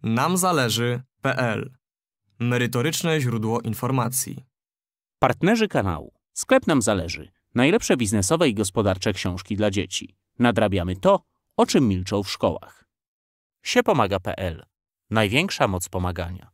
namzależy.pl. Merytoryczne źródło informacji. Partnerzy kanału. Sklep Nam Zależy. Najlepsze biznesowe i gospodarcze książki dla dzieci. Nadrabiamy to, o czym milczą w szkołach. Siepomaga.pl. Największa moc pomagania.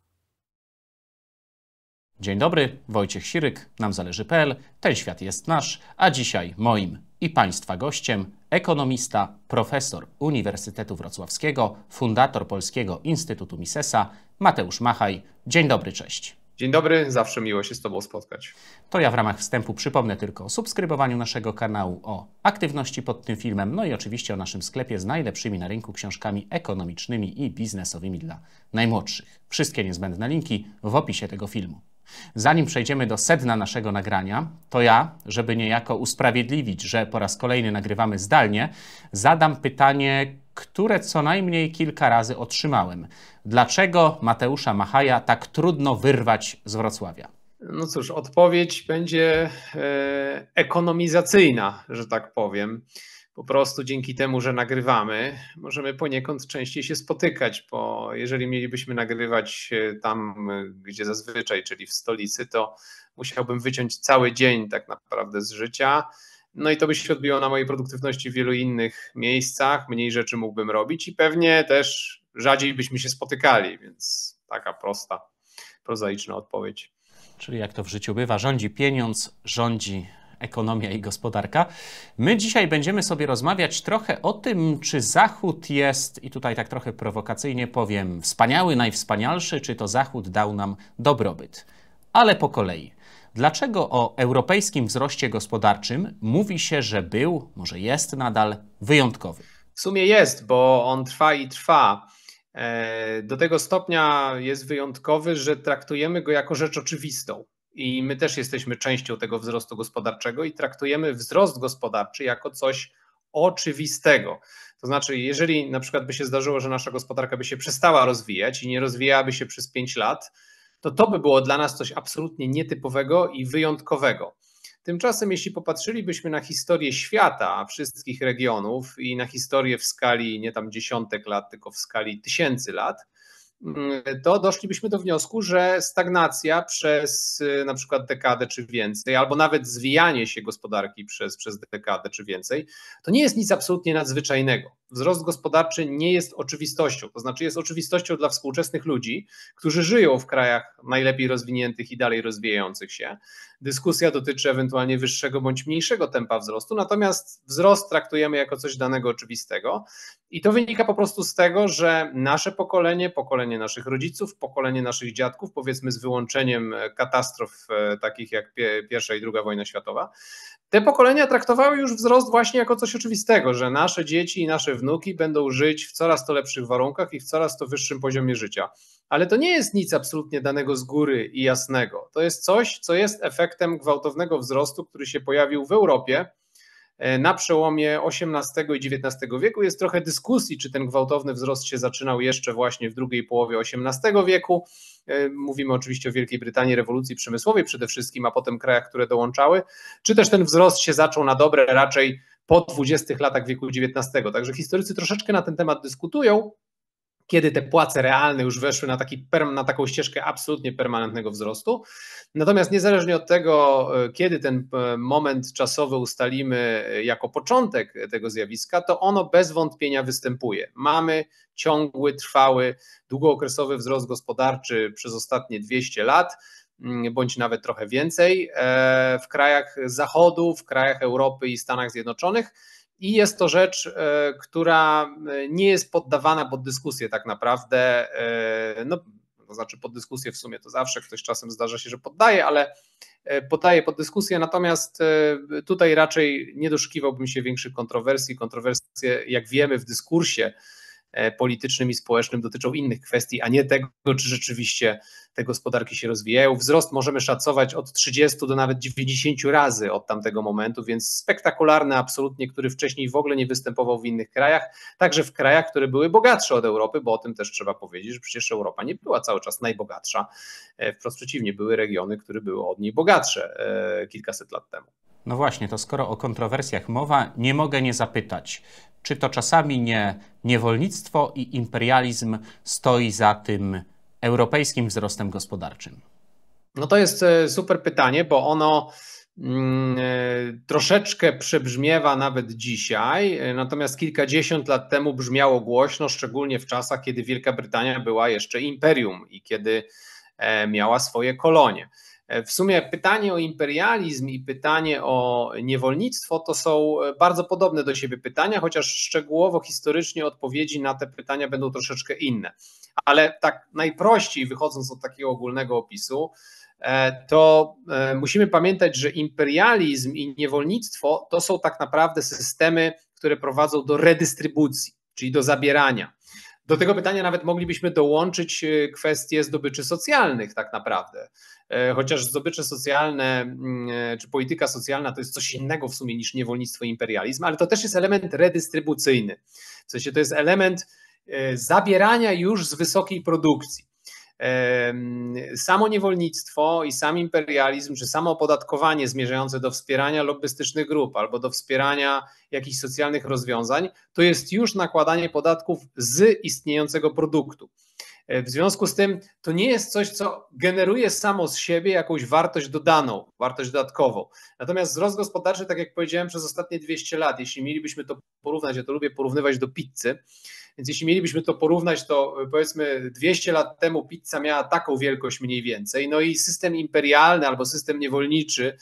Dzień dobry, Wojciech Siryk, namzależy.pl. Ten świat jest nasz, a dzisiaj moim i Państwa gościem ekonomista, profesor Uniwersytetu Wrocławskiego, fundator Polskiego Instytutu Misesa, Mateusz Machaj. Dzień dobry, cześć. Dzień dobry, zawsze miło się z Tobą spotkać. To ja w ramach wstępu przypomnę tylko o subskrybowaniu naszego kanału, o aktywności pod tym filmem, no i oczywiście o naszym sklepie z najlepszymi na rynku książkami ekonomicznymi i biznesowymi dla najmłodszych. Wszystkie niezbędne linki w opisie tego filmu. Zanim przejdziemy do sedna naszego nagrania, to ja, żeby niejako usprawiedliwić, że po raz kolejny nagrywamy zdalnie, zadam pytanie, które co najmniej kilka razy otrzymałem. Dlaczego Mateusza Machaja tak trudno wyrwać z Wrocławia? No cóż, odpowiedź będzie ekonomizacyjna, że tak powiem. Po prostu dzięki temu, że nagrywamy, możemy poniekąd częściej się spotykać, bo jeżeli mielibyśmy nagrywać tam, gdzie zazwyczaj, czyli w stolicy, to musiałbym wyciąć cały dzień tak naprawdę z życia. No i to by się odbiło na mojej produktywności w wielu innych miejscach, mniej rzeczy mógłbym robić i pewnie też rzadziej byśmy się spotykali, więc taka prosta, prozaiczna odpowiedź. Czyli jak to w życiu bywa, rządzi pieniądz, rządzi ekonomia i gospodarka. My dzisiaj będziemy sobie rozmawiać trochę o tym, czy Zachód jest, i tutaj tak trochę prowokacyjnie powiem, wspaniały, najwspanialszy, czy to Zachód dał nam dobrobyt. Ale po kolei. Dlaczego o europejskim wzroście gospodarczym mówi się, że był, może jest nadal wyjątkowy? W sumie jest, bo on trwa i trwa. Do tego stopnia jest wyjątkowy, że traktujemy go jako rzecz oczywistą. I my też jesteśmy częścią tego wzrostu gospodarczego i traktujemy wzrost gospodarczy jako coś oczywistego. To znaczy, jeżeli na przykład by się zdarzyło, że nasza gospodarka by się przestała rozwijać i nie rozwijałaby się przez 5 lat, to by było dla nas coś absolutnie nietypowego i wyjątkowego. Tymczasem, jeśli popatrzylibyśmy na historię świata, wszystkich regionów i na historię w skali nie tam dziesiątek lat, tylko w skali tysięcy lat, to doszlibyśmy do wniosku, że stagnacja przez na przykład dekadę czy więcej, albo nawet zwijanie się gospodarki przez dekadę czy więcej, to nie jest nic absolutnie nadzwyczajnego. Wzrost gospodarczy nie jest oczywistością, to znaczy jest oczywistością dla współczesnych ludzi, którzy żyją w krajach najlepiej rozwiniętych i dalej rozwijających się. Dyskusja dotyczy ewentualnie wyższego bądź mniejszego tempa wzrostu, natomiast wzrost traktujemy jako coś danego oczywistego i to wynika po prostu z tego, że nasze pokolenie naszych rodziców, pokolenie naszych dziadków, powiedzmy z wyłączeniem katastrof takich jak I i II wojna światowa, te pokolenia traktowały już wzrost właśnie jako coś oczywistego, że nasze dzieci i nasze wnuki będą żyć w coraz to lepszych warunkach i w coraz to wyższym poziomie życia. Ale to nie jest nic absolutnie danego z góry i jasnego. To jest coś, co jest efektem gwałtownego wzrostu, który się pojawił w Europie na przełomie XVIII i XIX wieku. Jest trochę dyskusji, czy ten gwałtowny wzrost się zaczynał jeszcze właśnie w drugiej połowie XVIII wieku. Mówimy oczywiście o Wielkiej Brytanii, rewolucji przemysłowej przede wszystkim, a potem krajach, które dołączały. Czy też ten wzrost się zaczął na dobre raczej po 20 latach wieku XIX. Także historycy troszeczkę na ten temat dyskutują, kiedy te płace realne już weszły na taką ścieżkę absolutnie permanentnego wzrostu. Natomiast niezależnie od tego, kiedy ten moment czasowy ustalimy jako początek tego zjawiska, to ono bez wątpienia występuje. Mamy ciągły, trwały, długookresowy wzrost gospodarczy przez ostatnie 200 lat, bądź nawet trochę więcej w krajach Zachodu, w krajach Europy i Stanach Zjednoczonych. I jest to rzecz, która nie jest poddawana pod dyskusję tak naprawdę, no to znaczy pod dyskusję w sumie to zawsze ktoś czasem zdarza się, że poddaje, ale poddaje pod dyskusję, natomiast tutaj raczej nie doszukiwałbym się większych kontrowersji. Kontrowersje, jak wiemy, w dyskursie politycznym i społecznym dotyczą innych kwestii, a nie tego, czy rzeczywiście te gospodarki się rozwijają. Wzrost możemy szacować od 30 do nawet 90 razy od tamtego momentu, więc spektakularny absolutnie, który wcześniej w ogóle nie występował w innych krajach, także w krajach, które były bogatsze od Europy, bo o tym też trzeba powiedzieć, że przecież Europa nie była cały czas najbogatsza, wprost przeciwnie, były regiony, które były od niej bogatsze kilkaset lat temu. No właśnie, to skoro o kontrowersjach mowa, nie mogę nie zapytać, czy to czasami nie niewolnictwo i imperializm stoi za tym europejskim wzrostem gospodarczym? No to jest super pytanie, bo ono troszeczkę przebrzmiewa nawet dzisiaj, natomiast kilkadziesiąt lat temu brzmiało głośno, szczególnie w czasach, kiedy Wielka Brytania była jeszcze imperium i kiedy miała swoje kolonie. W sumie pytanie o imperializm i pytanie o niewolnictwo to są bardzo podobne do siebie pytania, chociaż szczegółowo historycznie odpowiedzi na te pytania będą troszeczkę inne. Ale tak najprościej, wychodząc od takiego ogólnego opisu, to musimy pamiętać, że imperializm i niewolnictwo to są tak naprawdę systemy, które prowadzą do redystrybucji, czyli do zabierania. Do tego pytania nawet moglibyśmy dołączyć kwestie zdobyczy socjalnych tak naprawdę. Chociaż zdobycze socjalne czy polityka socjalna to jest coś innego w sumie niż niewolnictwo i imperializm, ale to też jest element redystrybucyjny. W sensie to jest element zabierania już z wysokiej produkcji. Samo niewolnictwo i sam imperializm, czy samo opodatkowanie zmierzające do wspierania lobbystycznych grup albo do wspierania jakichś socjalnych rozwiązań, to jest już nakładanie podatków z istniejącego produktu. W związku z tym to nie jest coś, co generuje samo z siebie jakąś wartość dodaną, wartość dodatkową. Natomiast wzrost gospodarczy, tak jak powiedziałem, przez ostatnie 200 lat, jeśli mielibyśmy to porównać, ja to lubię porównywać do pizzy, więc jeśli mielibyśmy to porównać, to powiedzmy 200 lat temu pizza miała taką wielkość mniej więcej, no i system imperialny albo system niewolniczy,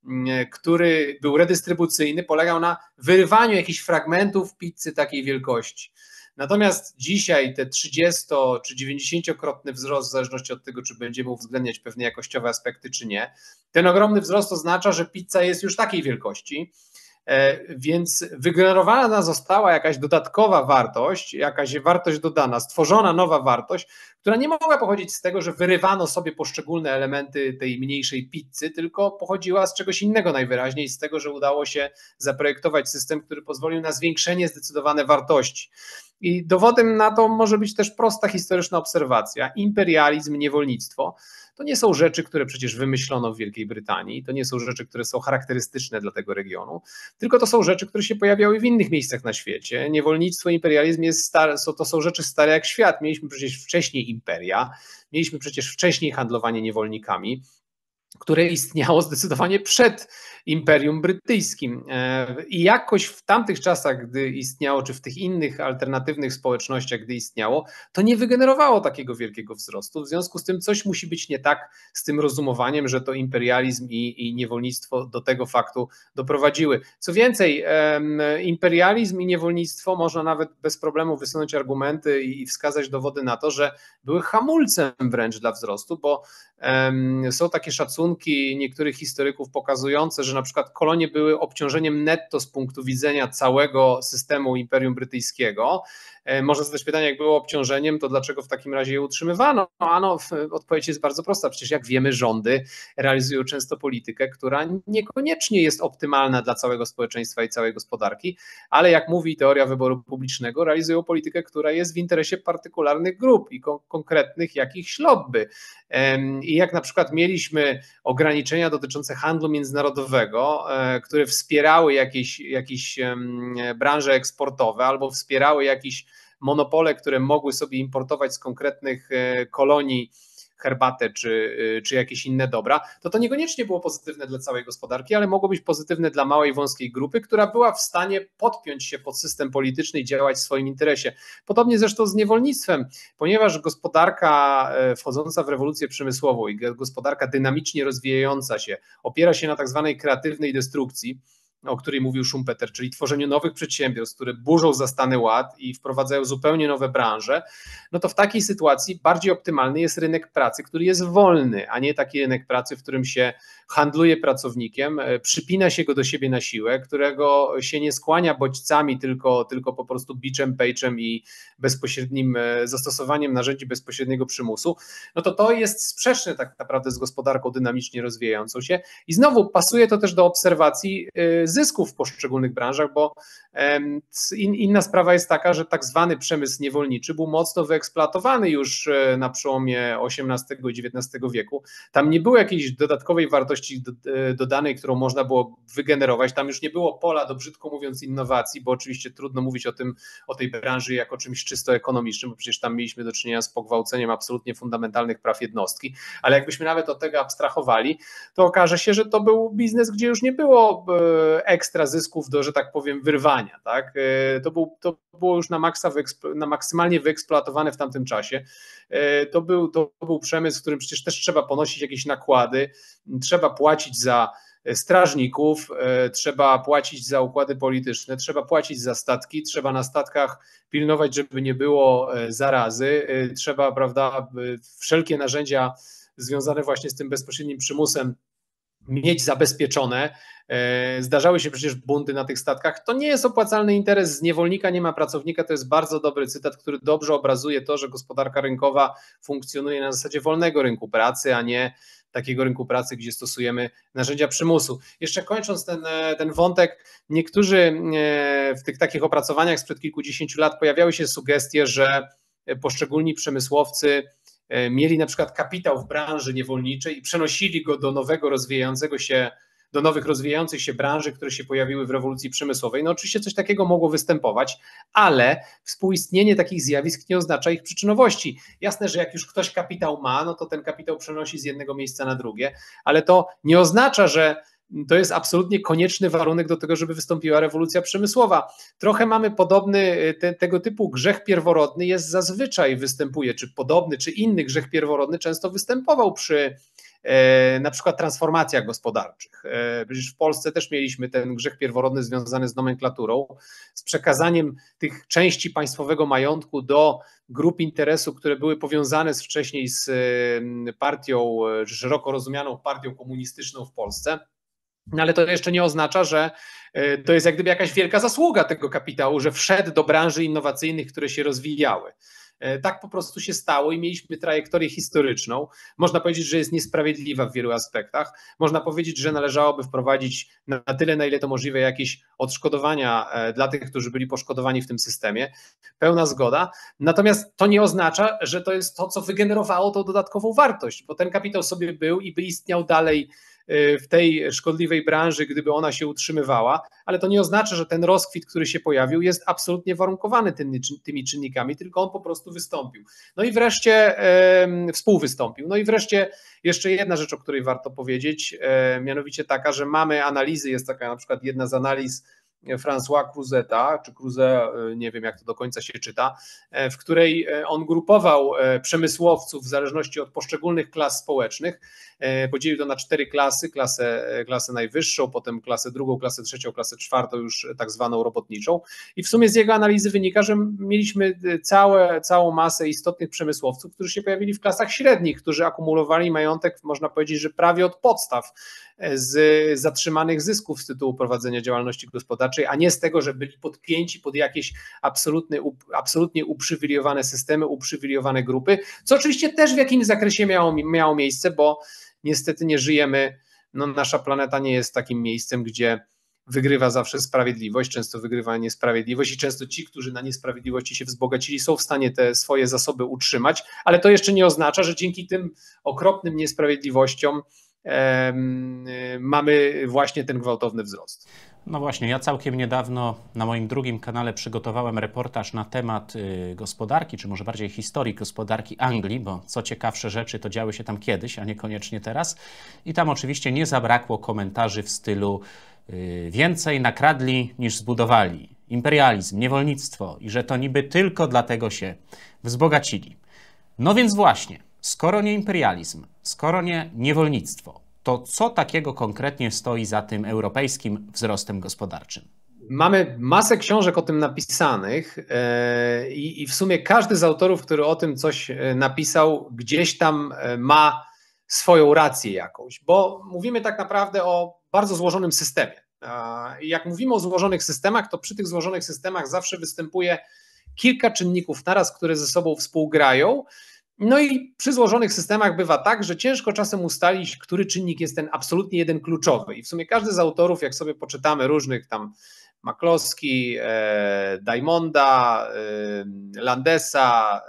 który był redystrybucyjny, polegał na wyrywaniu jakichś fragmentów pizzy takiej wielkości. Natomiast dzisiaj te 30 czy 90-krotny wzrost, w zależności od tego, czy będziemy uwzględniać pewne jakościowe aspekty, czy nie, ten ogromny wzrost oznacza, że pizza jest już takiej wielkości, więc wygenerowana została jakaś dodatkowa wartość, jakaś wartość dodana, stworzona nowa wartość, która nie mogła pochodzić z tego, że wyrywano sobie poszczególne elementy tej mniejszej pizzy, tylko pochodziła z czegoś innego najwyraźniej, z tego, że udało się zaprojektować system, który pozwolił na zwiększenie zdecydowane wartości. I dowodem na to może być też prosta historyczna obserwacja. Imperializm, niewolnictwo to nie są rzeczy, które przecież wymyślono w Wielkiej Brytanii, to nie są rzeczy, które są charakterystyczne dla tego regionu, tylko to są rzeczy, które się pojawiały w innych miejscach na świecie. Niewolnictwo, imperializm to są rzeczy stare jak świat. Mieliśmy przecież wcześniej imperia, mieliśmy przecież wcześniej handlowanie niewolnikami, które istniało zdecydowanie przed Imperium Brytyjskim. I jakoś w tamtych czasach, gdy istniało, czy w tych innych alternatywnych społecznościach, gdy istniało, to nie wygenerowało takiego wielkiego wzrostu. W związku z tym coś musi być nie tak z tym rozumowaniem, że to imperializm i niewolnictwo do tego faktu doprowadziły. Co więcej, imperializm i niewolnictwo można nawet bez problemu wysunąć argumenty i wskazać dowody na to, że były hamulcem wręcz dla wzrostu, bo są takie szacunki niektórych historyków pokazujące, że na przykład kolonie były obciążeniem netto z punktu widzenia całego systemu Imperium Brytyjskiego. Można zadać pytanie, jak było obciążeniem, to dlaczego w takim razie je utrzymywano? Odpowiedź jest bardzo prosta. Przecież jak wiemy, rządy realizują często politykę, która niekoniecznie jest optymalna dla całego społeczeństwa i całej gospodarki, ale jak mówi teoria wyboru publicznego, realizują politykę, która jest w interesie partykularnych grup i konkretnych jakichś lobby. I jak na przykład mieliśmy ograniczenia dotyczące handlu międzynarodowego, które wspierały jakieś branże eksportowe albo wspierały jakieś monopole, które mogły sobie importować z konkretnych kolonii herbatę czy jakieś inne dobra, to niekoniecznie było pozytywne dla całej gospodarki, ale mogło być pozytywne dla małej, wąskiej grupy, która była w stanie podpiąć się pod system polityczny i działać w swoim interesie. Podobnie zresztą z niewolnictwem, ponieważ gospodarka wchodząca w rewolucję przemysłową i gospodarka dynamicznie rozwijająca się opiera się na tak zwanej kreatywnej destrukcji, o której mówił Schumpeter, czyli tworzeniu nowych przedsiębiorstw, które burzą zastany ład i wprowadzają zupełnie nowe branże, no to w takiej sytuacji bardziej optymalny jest rynek pracy, który jest wolny, a nie taki rynek pracy, w którym się handluje pracownikiem, przypina się go do siebie na siłę, którego się nie skłania bodźcami, tylko po prostu biczem, pejczem i bezpośrednim zastosowaniem narzędzi bezpośredniego przymusu, no to jest sprzeczne tak naprawdę z gospodarką dynamicznie rozwijającą się i znowu pasuje to też do obserwacji zysków w poszczególnych branżach, bo inna sprawa jest taka, że tak zwany przemysł niewolniczy był mocno wyeksploatowany już na przełomie XVIII i XIX wieku. Tam nie było jakiejś dodatkowej wartości dodanej, którą można było wygenerować. Tam już nie było pola do, brzydko mówiąc, innowacji, bo oczywiście trudno mówić o tej branży jako czymś czysto ekonomicznym, bo przecież tam mieliśmy do czynienia z pogwałceniem absolutnie fundamentalnych praw jednostki, ale jakbyśmy nawet od tego abstrahowali, to okaże się, że to był biznes, gdzie już nie było ekstra zysków do, że tak powiem, wyrwania. Tak? To było już na maksymalnie wyeksploatowane w tamtym czasie. To był przemysł, w którym przecież też trzeba ponosić jakieś nakłady, trzeba płacić za strażników, trzeba płacić za układy polityczne, trzeba płacić za statki, trzeba na statkach pilnować, żeby nie było zarazy, trzeba, prawda, wszelkie narzędzia związane właśnie z tym bezpośrednim przymusem mieć zabezpieczone. Zdarzały się przecież bunty na tych statkach. To nie jest opłacalny interes, z niewolnika nie ma pracownika. To jest bardzo dobry cytat, który dobrze obrazuje to, że gospodarka rynkowa funkcjonuje na zasadzie wolnego rynku pracy, a nie takiego rynku pracy, gdzie stosujemy narzędzia przymusu. Jeszcze kończąc ten wątek, niektórzy w tych takich opracowaniach sprzed kilkudziesięciu lat pojawiały się sugestie, że poszczególni przemysłowcy mieli na przykład kapitał w branży niewolniczej i przenosili go do nowych rozwijających się branży, które się pojawiły w rewolucji przemysłowej. No oczywiście coś takiego mogło występować, ale współistnienie takich zjawisk nie oznacza ich przyczynowości. Jasne, że jak już ktoś kapitał ma, no to ten kapitał przenosi z jednego miejsca na drugie, ale to nie oznacza, że to jest absolutnie konieczny warunek do tego, żeby wystąpiła rewolucja przemysłowa. Trochę mamy podobny, tego typu grzech pierworodny występuje, czy podobny, czy inny grzech pierworodny często występował przy na przykład transformacjach gospodarczych. Przecież w Polsce też mieliśmy ten grzech pierworodny związany z nomenklaturą, z przekazaniem tych części państwowego majątku do grup interesu, które były powiązane wcześniej z partią, szeroko rozumianą partią komunistyczną w Polsce. No ale to jeszcze nie oznacza, że to jest jak gdyby jakaś wielka zasługa tego kapitału, że wszedł do branży innowacyjnych, które się rozwijały. Tak po prostu się stało i mieliśmy trajektorię historyczną. Można powiedzieć, że jest niesprawiedliwa w wielu aspektach. Można powiedzieć, że należałoby wprowadzić na tyle, na ile to możliwe, jakieś odszkodowania dla tych, którzy byli poszkodowani w tym systemie. Pełna zgoda. Natomiast to nie oznacza, że to jest to, co wygenerowało tą dodatkową wartość, bo ten kapitał sobie był i by istniał dalej w tej szkodliwej branży, gdyby ona się utrzymywała, ale to nie oznacza, że ten rozkwit, który się pojawił, jest absolutnie warunkowany tymi czynnikami, tylko on po prostu wystąpił. No i wreszcie współwystąpił. No i wreszcie jeszcze jedna rzecz, o której warto powiedzieć, mianowicie taka, że mamy analizy, jest taka na przykład jedna z analiz François Crouzeta, czy Crouzet, nie wiem jak to do końca się czyta, w której on grupował przemysłowców w zależności od poszczególnych klas społecznych, podzielił to na 4 klasy, klasę najwyższą, potem klasę drugą, klasę trzecią, klasę czwartą, już tak zwaną robotniczą i w sumie z jego analizy wynika, że mieliśmy całą masę istotnych przemysłowców, którzy się pojawili w klasach średnich, którzy akumulowali majątek, można powiedzieć, że prawie od podstaw z zatrzymanych zysków z tytułu prowadzenia działalności gospodarczej, a nie z tego, że byli podpięci pod jakieś absolutnie uprzywilejowane systemy, uprzywilejowane grupy, co oczywiście też w jakimś zakresie miało miejsce, bo niestety nie żyjemy, no nasza planeta nie jest takim miejscem, gdzie wygrywa zawsze sprawiedliwość, często wygrywa niesprawiedliwość i często ci, którzy na niesprawiedliwości się wzbogacili, są w stanie te swoje zasoby utrzymać, ale to jeszcze nie oznacza, że dzięki tym okropnym niesprawiedliwościom mamy właśnie ten gwałtowny wzrost. No właśnie, ja całkiem niedawno na moim drugim kanale przygotowałem reportaż na temat gospodarki, czy może bardziej historii gospodarki Anglii, bo co ciekawsze rzeczy to działy się tam kiedyś, a niekoniecznie teraz. I tam oczywiście nie zabrakło komentarzy w stylu więcej nakradli niż zbudowali, imperializm, niewolnictwo i że to niby tylko dlatego się wzbogacili. No więc właśnie, skoro nie imperializm, skoro nie niewolnictwo, to co takiego konkretnie stoi za tym europejskim wzrostem gospodarczym? Mamy masę książek o tym napisanych i w sumie każdy z autorów, który o tym coś napisał, gdzieś tam ma swoją rację jakąś, bo mówimy tak naprawdę o bardzo złożonym systemie. I jak mówimy o złożonych systemach, to przy tych złożonych systemach zawsze występuje kilka czynników naraz, które ze sobą współgrają No i przy złożonych systemach bywa tak, że ciężko czasem ustalić, który czynnik jest ten absolutnie jeden kluczowy. I w sumie każdy z autorów, jak sobie poczytamy różnych tam McCloskey, Diamonda, Landesa,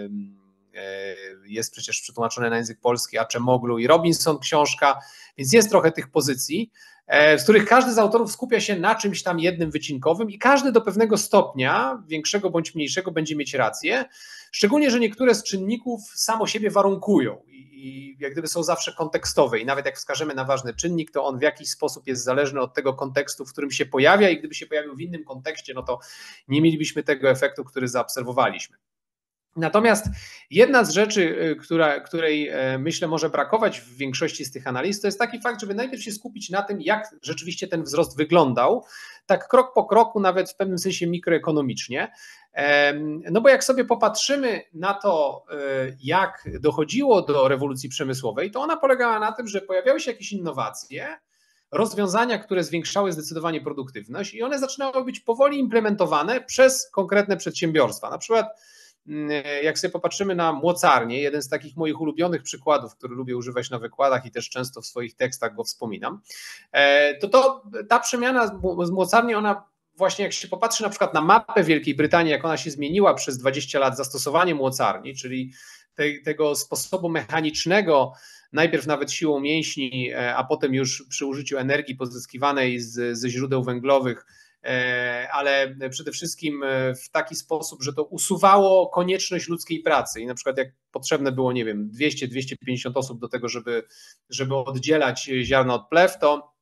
jest przecież przetłumaczone na język polski Acemoglu i Robinson książka, więc jest trochę tych pozycji, z których każdy z autorów skupia się na czymś tam jednym wycinkowym i każdy do pewnego stopnia, większego bądź mniejszego, będzie mieć rację, szczególnie, że niektóre z czynników samo siebie warunkują i jak gdyby są zawsze kontekstowe i nawet jak wskażemy na ważny czynnik, to on w jakiś sposób jest zależny od tego kontekstu, w którym się pojawia i gdyby się pojawił w innym kontekście, no to nie mielibyśmy tego efektu, który zaobserwowaliśmy. Natomiast jedna z rzeczy, której myślę może brakować w większości z tych analiz, to jest taki fakt, żeby najpierw się skupić na tym, jak rzeczywiście ten wzrost wyglądał, tak krok po kroku, nawet w pewnym sensie mikroekonomicznie. No bo jak sobie popatrzymy na to, jak dochodziło do rewolucji przemysłowej, to ona polegała na tym, że pojawiały się jakieś innowacje, rozwiązania, które zwiększały zdecydowanie produktywność i one zaczynały być powoli implementowane przez konkretne przedsiębiorstwa. Na przykład jak sobie popatrzymy na mocarnię, jeden z takich moich ulubionych przykładów, który lubię używać na wykładach i też często w swoich tekstach go wspominam, to ta przemiana z mocarni, ona właśnie jak się popatrzy na przykład na mapę Wielkiej Brytanii, jak ona się zmieniła przez 20 lat zastosowaniem mocarni, czyli tego sposobu mechanicznego, najpierw nawet siłą mięśni, a potem już przy użyciu energii pozyskiwanej ze źródeł węglowych, ale przede wszystkim w taki sposób, że to usuwało konieczność ludzkiej pracy i na przykład jak potrzebne było, nie wiem, 200-250 osób do tego, żeby oddzielać ziarno od plew,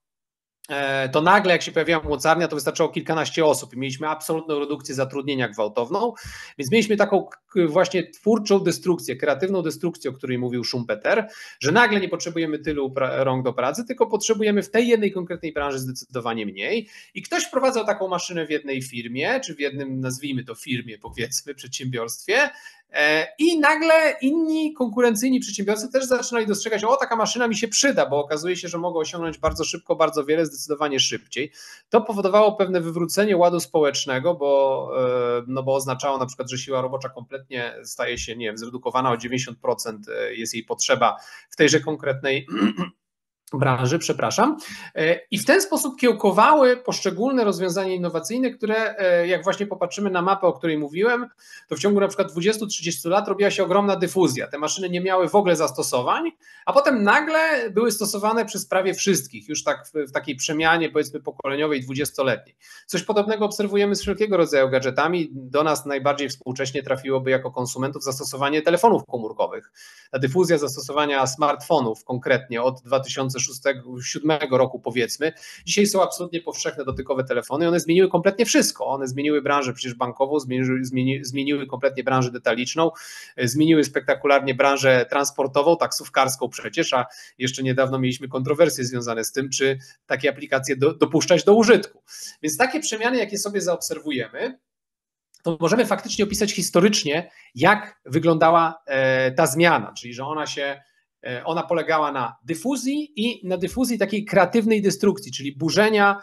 to nagle jak się pojawiła mocarnia, to wystarczyło kilkanaście osób i mieliśmy absolutną redukcję zatrudnienia gwałtowną, więc mieliśmy taką właśnie twórczą destrukcję, kreatywną destrukcję, o której mówił Schumpeter, że nagle nie potrzebujemy tylu rąk do pracy, tylko potrzebujemy w tej jednej konkretnej branży zdecydowanie mniej i ktoś wprowadzał taką maszynę w jednej firmie, czy w jednym, nazwijmy to firmie, powiedzmy, przedsiębiorstwie, i nagle inni konkurencyjni przedsiębiorcy też zaczynali dostrzegać, o, taka maszyna mi się przyda, bo okazuje się, że mogą osiągnąć bardzo szybko, bardzo wiele, zdecydowanie szybciej. To powodowało pewne wywrócenie ładu społecznego, bo oznaczało na przykład, że siła robocza kompletnie staje się, nie wiem, zredukowana o 90%, jest jej potrzeba w tejże konkretnej branży, przepraszam. I w ten sposób kiełkowały poszczególne rozwiązania innowacyjne, które jak właśnie popatrzymy na mapę, o której mówiłem, to w ciągu na przykład 20-30 lat robiła się ogromna dyfuzja. Te maszyny nie miały w ogóle zastosowań, a potem nagle były stosowane przez prawie wszystkich, już tak w takiej przemianie powiedzmy pokoleniowej 20-letniej. Coś podobnego obserwujemy z wszelkiego rodzaju gadżetami. Do nas najbardziej współcześnie trafiłoby jako konsumentów zastosowanie telefonów komórkowych. Ta dyfuzja zastosowania smartfonów konkretnie od 2006-2007 roku powiedzmy. Dzisiaj są absolutnie powszechne dotykowe telefony i one zmieniły kompletnie wszystko. One zmieniły branżę przecież bankową, zmieniły kompletnie branżę detaliczną, zmieniły spektakularnie branżę transportową, taksówkarską przecież, a jeszcze niedawno mieliśmy kontrowersje związane z tym, czy takie aplikacje dopuszczać do użytku. Więc takie przemiany, jakie sobie zaobserwujemy, to możemy faktycznie opisać historycznie, jak wyglądała ta zmiana, czyli że ona polegała na dyfuzji i na dyfuzji takiej kreatywnej destrukcji, czyli burzenia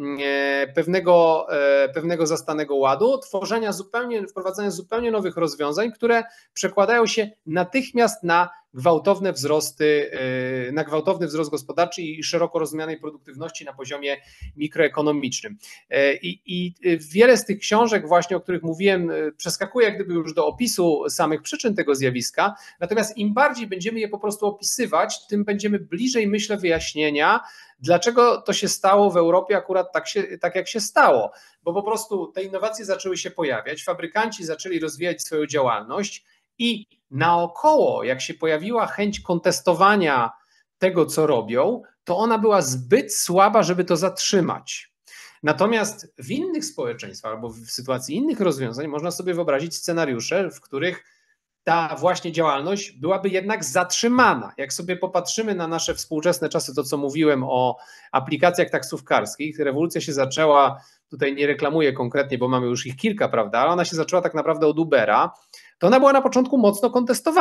pewnego zastanego ładu, wprowadzania zupełnie nowych rozwiązań, które przekładają się natychmiast na gwałtowny wzrost gospodarczy i szeroko rozumianej produktywności na poziomie mikroekonomicznym. I wiele z tych książek właśnie, o których mówiłem, przeskakuje jak gdyby już do opisu samych przyczyn tego zjawiska, natomiast im bardziej będziemy je po prostu opisywać, tym będziemy bliżej, myślę, wyjaśnienia, dlaczego to się stało w Europie akurat tak jak się stało, bo po prostu te innowacje zaczęły się pojawiać, fabrykanci zaczęli rozwijać swoją działalność i naokoło, jak się pojawiła chęć kontestowania tego, co robią, to ona była zbyt słaba, żeby to zatrzymać. Natomiast w innych społeczeństwach albo w sytuacji innych rozwiązań można sobie wyobrazić scenariusze, w których ta właśnie działalność byłaby jednak zatrzymana. Jak sobie popatrzymy na nasze współczesne czasy, to co mówiłem o aplikacjach taksówkarskich, rewolucja się zaczęła, tutaj nie reklamuję konkretnie, bo mamy już ich kilka, prawda, ale ona się zaczęła tak naprawdę od Ubera, to ona była na początku mocno kontestowana.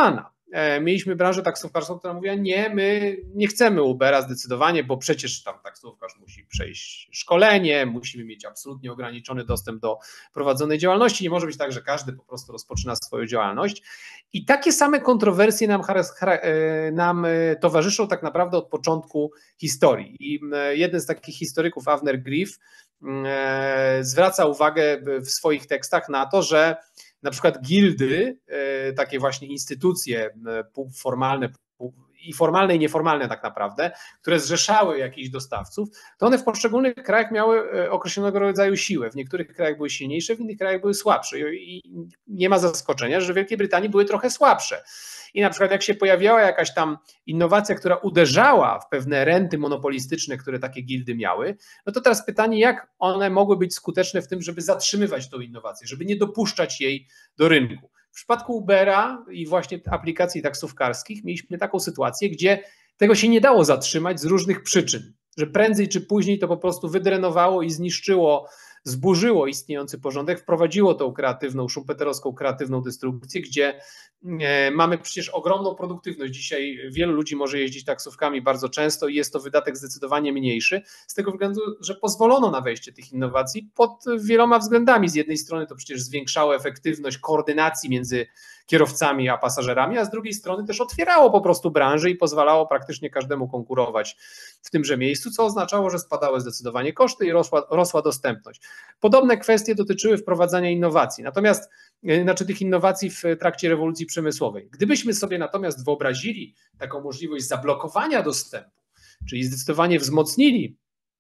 mieliśmy branżę taksówkarską, która mówiła, nie, my nie chcemy Ubera zdecydowanie, bo przecież tam taksówkarz musi przejść szkolenie, musimy mieć absolutnie ograniczony dostęp do prowadzonej działalności, nie może być tak, że każdy po prostu rozpoczyna swoją działalność. I takie same kontrowersje nam towarzyszą tak naprawdę od początku historii. I jeden z takich historyków, Avner Griff, zwraca uwagę w swoich tekstach na to, że na przykład gildy, takie właśnie instytucje formalne i formalne i nieformalne tak naprawdę, które zrzeszały jakichś dostawców, to one w poszczególnych krajach miały określonego rodzaju siłę. W niektórych krajach były silniejsze, w innych krajach były słabsze i nie ma zaskoczenia, że w Wielkiej Brytanii były trochę słabsze. I na przykład jak się pojawiała jakaś tam innowacja, która uderzała w pewne renty monopolistyczne, które takie gildy miały, no to teraz pytanie, jak one mogły być skuteczne w tym, żeby zatrzymywać tą innowację, żeby nie dopuszczać jej do rynku. W przypadku Ubera i właśnie aplikacji taksówkarskich mieliśmy taką sytuację, gdzie tego się nie dało zatrzymać z różnych przyczyn, że prędzej czy później to po prostu wydrenowało i zniszczyło, zburzyło istniejący porządek, wprowadziło tą kreatywną, schumpeterowską kreatywną destrukcję, gdzie mamy przecież ogromną produktywność. Dzisiaj wielu ludzi może jeździć taksówkami bardzo często i jest to wydatek zdecydowanie mniejszy, z tego względu, że pozwolono na wejście tych innowacji pod wieloma względami. Z jednej strony to przecież zwiększało efektywność koordynacji między kierowcami a pasażerami, a z drugiej strony też otwierało po prostu branżę i pozwalało praktycznie każdemu konkurować w tymże miejscu, co oznaczało, że spadały zdecydowanie koszty i rosła dostępność. Podobne kwestie dotyczyły wprowadzania innowacji, znaczy tych innowacji w trakcie rewolucji przemysłowej. Gdybyśmy sobie natomiast wyobrazili taką możliwość zablokowania dostępu, czyli zdecydowanie wzmocnili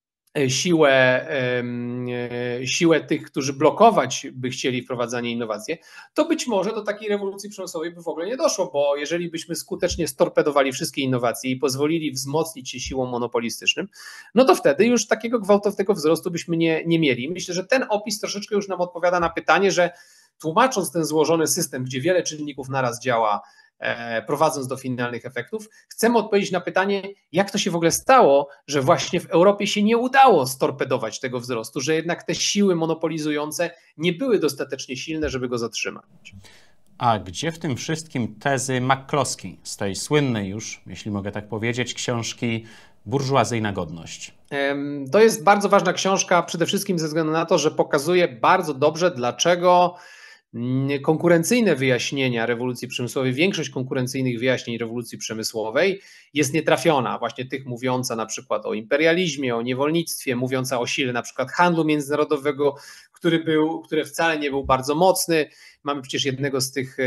siłę tych, którzy blokować by chcieli wprowadzanie innowacji, to być może do takiej rewolucji przemysłowej by w ogóle nie doszło, bo jeżeli byśmy skutecznie storpedowali wszystkie innowacje i pozwolili wzmocnić się siłą monopolistycznym, no to wtedy już takiego gwałtownego wzrostu byśmy nie mieli. Myślę, że ten opis troszeczkę już nam odpowiada na pytanie, że tłumacząc ten złożony system, gdzie wiele czynników naraz działa, prowadząc do finalnych efektów, chcemy odpowiedzieć na pytanie, jak to się w ogóle stało, że właśnie w Europie się nie udało storpedować tego wzrostu, że jednak te siły monopolizujące nie były dostatecznie silne, żeby go zatrzymać. A gdzie w tym wszystkim tezy McCloskey z tej słynnej już, jeśli mogę tak powiedzieć, książki Burżuazyjna godność? To jest bardzo ważna książka, przede wszystkim ze względu na to, że pokazuje bardzo dobrze, dlaczego konkurencyjne wyjaśnienia rewolucji przemysłowej, większość konkurencyjnych wyjaśnień rewolucji przemysłowej jest nietrafiona, właśnie tych mówiąca na przykład o imperializmie, o niewolnictwie, mówiąca o sile na przykład handlu międzynarodowego, który wcale nie był bardzo mocny. Mamy przecież jednego z tych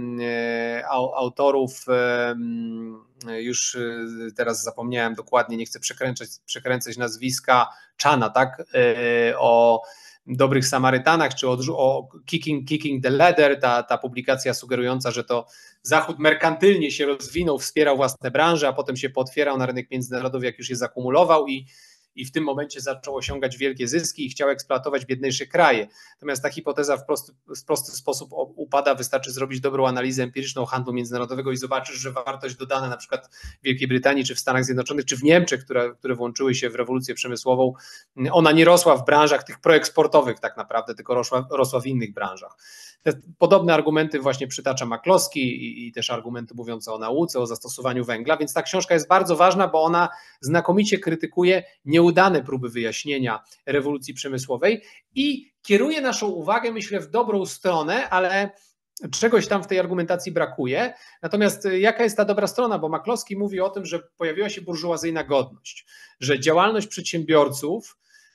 autorów, już teraz zapomniałem dokładnie, nie chcę przekręcać nazwiska, Chana, tak, o Dobrych Samarytanach, czy o Kicking the Ladder, ta publikacja sugerująca, że to Zachód merkantylnie się rozwinął, wspierał własne branże, a potem się pootwierał na rynek międzynarodowy, jak już je zakumulował i w tym momencie zaczął osiągać wielkie zyski i chciał eksploatować biedniejsze kraje. Natomiast ta hipoteza w prosty sposób upada, wystarczy zrobić dobrą analizę empiryczną handlu międzynarodowego i zobaczysz, że wartość dodana na przykład w Wielkiej Brytanii, czy w Stanach Zjednoczonych, czy w Niemczech, które włączyły się w rewolucję przemysłową, ona nie rosła w branżach tych proeksportowych tak naprawdę, tylko rosła w innych branżach. Te podobne argumenty właśnie przytacza McCloskey i też argumenty mówiące o nauce, o zastosowaniu węgla, więc ta książka jest bardzo ważna, bo ona znakomicie krytykuje nieudane próby wyjaśnienia rewolucji przemysłowej i kieruje naszą uwagę, myślę, w dobrą stronę, ale czegoś tam w tej argumentacji brakuje. Natomiast jaka jest ta dobra strona? Bo McCloskey mówi o tym, że pojawiła się burżuazyjna godność, że działalność przedsiębiorców,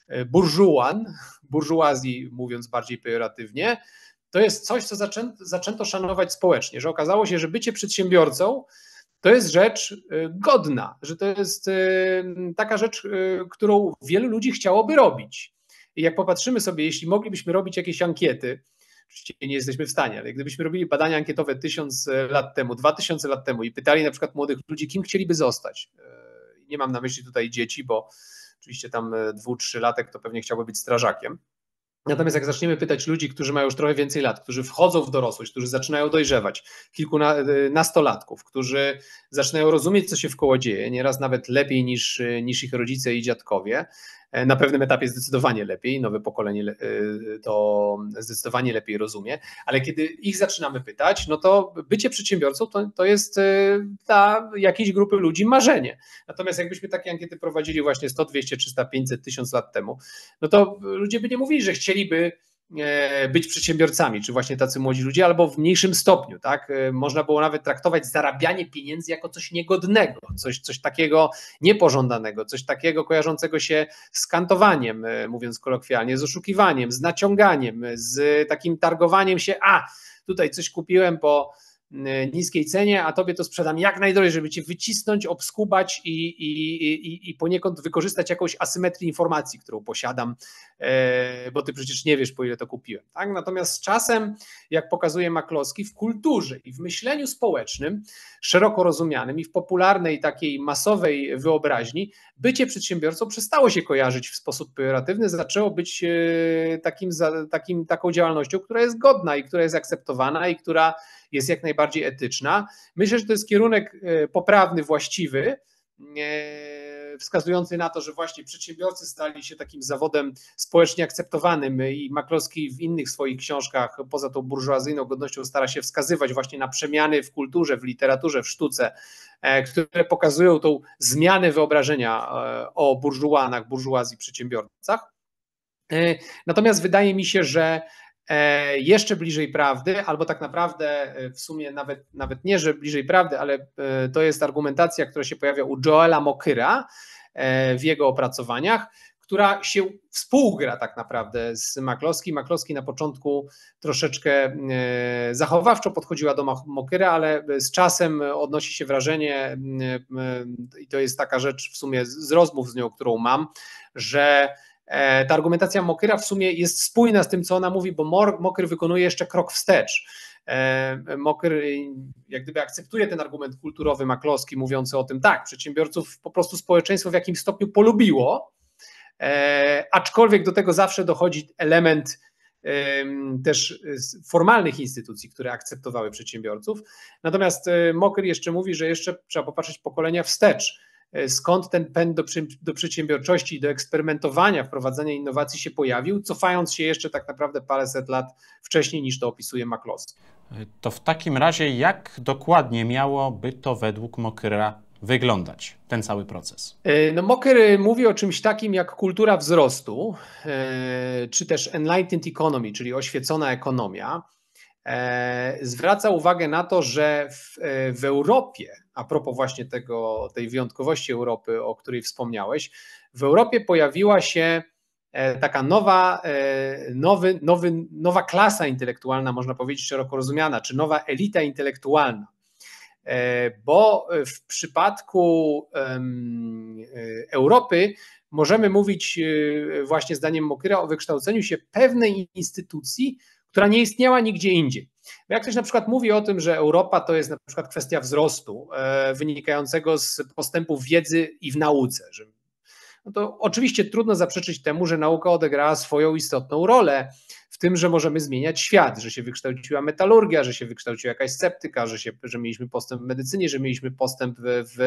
burżuazji mówiąc bardziej pejoratywnie, to jest coś, co zaczęto szanować społecznie, że okazało się, że bycie przedsiębiorcą to jest rzecz godna, że to jest taka rzecz, którą wielu ludzi chciałoby robić. I jak popatrzymy sobie, jeśli moglibyśmy robić jakieś ankiety, oczywiście nie jesteśmy w stanie, ale gdybyśmy robili badania ankietowe 1000 lat temu, 2000 lat temu i pytali na przykład młodych ludzi, kim chcieliby zostać. Nie mam na myśli tutaj dzieci, bo oczywiście tam 2-3-latek to pewnie chciałby być strażakiem. Natomiast jak zaczniemy pytać ludzi, którzy mają już trochę więcej lat, którzy wchodzą w dorosłość, którzy zaczynają dojrzewać, nastolatków, którzy zaczynają rozumieć, co się wkoło dzieje, nieraz nawet lepiej niż ich rodzice i dziadkowie, Na pewnym etapie zdecydowanie lepiej, nowe pokolenie to zdecydowanie lepiej rozumie, ale kiedy ich zaczynamy pytać, no to bycie przedsiębiorcą to jest dla jakiejś grupy ludzi marzenie. Natomiast jakbyśmy takie ankiety prowadzili właśnie 100, 200, 300, 500, 1000 lat temu, no to ludzie by nie mówili, że chcieliby być przedsiębiorcami, czy właśnie tacy młodzi ludzie, albo w mniejszym stopniu, tak? Można było nawet traktować zarabianie pieniędzy jako coś niegodnego, coś takiego niepożądanego, coś takiego kojarzącego się z kantowaniem, mówiąc kolokwialnie, z oszukiwaniem, z naciąganiem, z takim targowaniem się, tutaj coś kupiłem po niskiej cenie, a tobie to sprzedam jak najdrożej, żeby cię wycisnąć, obskubać i poniekąd wykorzystać jakąś asymetrię informacji, którą posiadam, bo ty przecież nie wiesz, po ile to kupiłem. Tak? Natomiast z czasem, jak pokazuje McCloskey, w kulturze i w myśleniu społecznym, szeroko rozumianym i w popularnej takiej masowej wyobraźni, bycie przedsiębiorcą przestało się kojarzyć w sposób pejoratywny, zaczęło być taką działalnością, która jest godna i która jest akceptowana i która jest jak najbardziej etyczna. Myślę, że to jest kierunek poprawny, właściwy, wskazujący na to, że właśnie przedsiębiorcy stali się takim zawodem społecznie akceptowanym i McCloskey w innych swoich książkach, poza tą burżuazyjną godnością, stara się wskazywać właśnie na przemiany w kulturze, w literaturze, w sztuce, które pokazują tą zmianę wyobrażenia o burżuanach, burżuazji, przedsiębiorcach. Natomiast wydaje mi się, że jeszcze bliżej prawdy, albo tak naprawdę w sumie nawet nie, że bliżej prawdy, ale to jest argumentacja, która się pojawia u Joela Mokyra w jego opracowaniach, która się współgra tak naprawdę z McCloskey. McCloskey na początku troszeczkę zachowawczo podchodziła do Mokyra, ale z czasem odnosi się wrażenie, i to jest taka rzecz w sumie z rozmów z nią, którą mam, że ta argumentacja Mokyra w sumie jest spójna z tym, co ona mówi, bo Mokyr wykonuje jeszcze krok wstecz. Mokyr jak gdyby akceptuje ten argument kulturowy McCloskey, mówiący o tym, tak, przedsiębiorców po prostu społeczeństwo w jakimś stopniu polubiło, aczkolwiek do tego zawsze dochodzi element też formalnych instytucji, które akceptowały przedsiębiorców. Natomiast Mokyr jeszcze mówi, że jeszcze trzeba popatrzeć pokolenia wstecz. Skąd ten pęd do przedsiębiorczości, do eksperymentowania, wprowadzania innowacji się pojawił, cofając się jeszcze tak naprawdę paręset lat wcześniej, niż to opisuje McCloskey. To w takim razie jak dokładnie miałoby to według Mokyra wyglądać, ten cały proces? No, Mokyr mówi o czymś takim jak kultura wzrostu, czy też enlightened economy, czyli oświecona ekonomia. Zwraca uwagę na to, że w Europie, a propos właśnie tej wyjątkowości Europy, o której wspomniałeś, w Europie pojawiła się taka nowa klasa intelektualna, można powiedzieć szeroko rozumiana, czy nowa elita intelektualna, bo w przypadku Europy możemy mówić właśnie zdaniem Mokyra o wykształceniu się pewnej instytucji, która nie istniała nigdzie indziej. Bo jak ktoś na przykład mówi o tym, że Europa to jest na przykład kwestia wzrostu wynikającego z postępu wiedzy i w nauce, no to oczywiście trudno zaprzeczyć temu, że nauka odegrała swoją istotną rolę w tym, że możemy zmieniać świat, że się wykształciła metalurgia, że się wykształciła jakaś sceptyka, że mieliśmy postęp w medycynie, że mieliśmy postęp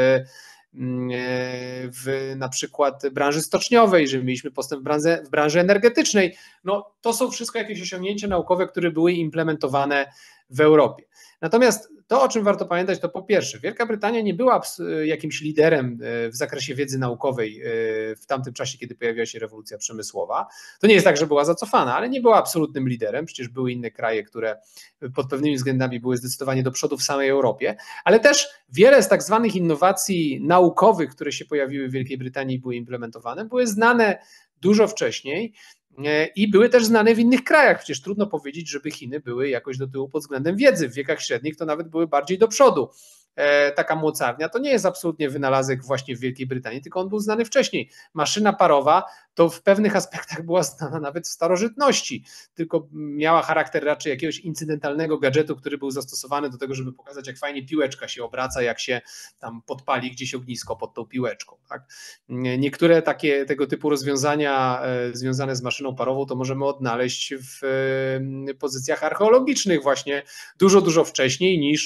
w na przykład branży stoczniowej, że mieliśmy postęp w branży energetycznej. No, to są wszystko jakieś osiągnięcia naukowe, które były implementowane w Europie. Natomiast to, o czym warto pamiętać, to po pierwsze, Wielka Brytania nie była jakimś liderem w zakresie wiedzy naukowej w tamtym czasie, kiedy pojawiła się rewolucja przemysłowa. To nie jest tak, że była zacofana, ale nie była absolutnym liderem. Przecież były inne kraje, które pod pewnymi względami były zdecydowanie do przodu w samej Europie, ale też wiele z tak zwanych innowacji naukowych, które się pojawiły w Wielkiej Brytanii i były implementowane, były znane dużo wcześniej i były też znane w innych krajach. Przecież trudno powiedzieć, żeby Chiny były jakoś do tyłu pod względem wiedzy. W wiekach średnich to nawet były bardziej do przodu. Taka mocarnia to nie jest absolutnie wynalazek właśnie w Wielkiej Brytanii, tylko on był znany wcześniej. Maszyna parowa to w pewnych aspektach była znana nawet w starożytności, tylko miała charakter raczej jakiegoś incydentalnego gadżetu, który był zastosowany do tego, żeby pokazać, jak fajnie piłeczka się obraca, jak się tam podpali gdzieś ognisko pod tą piłeczką. Tak? Niektóre tego typu rozwiązania związane z maszyną parową to możemy odnaleźć w pozycjach archeologicznych właśnie dużo, dużo wcześniej niż